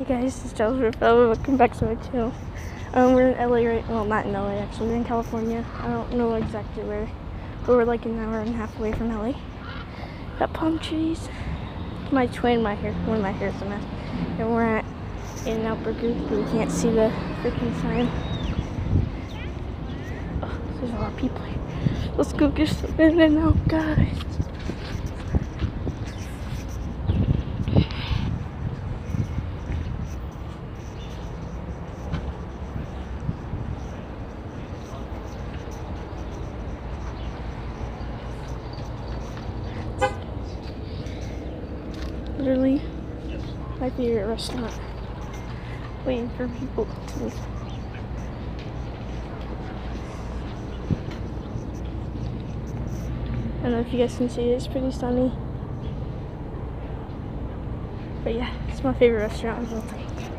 Hey guys, it's Joseph. Welcome back to my channel. We're in LA right, well, not in LA actually, we're in California. I don't know exactly where, but we're like an hour and a half away from LA. Got palm trees. My twin, one of my hair's a mess. And we're at In-N-Out Burger, but we can't see the freaking sign. Oh, there's a lot of people here. Let's go get some In-N-Out, guys. Literally my favorite restaurant. Waiting for people to leave. I don't know if you guys can see it, it's pretty sunny. But yeah, it's my favorite restaurant.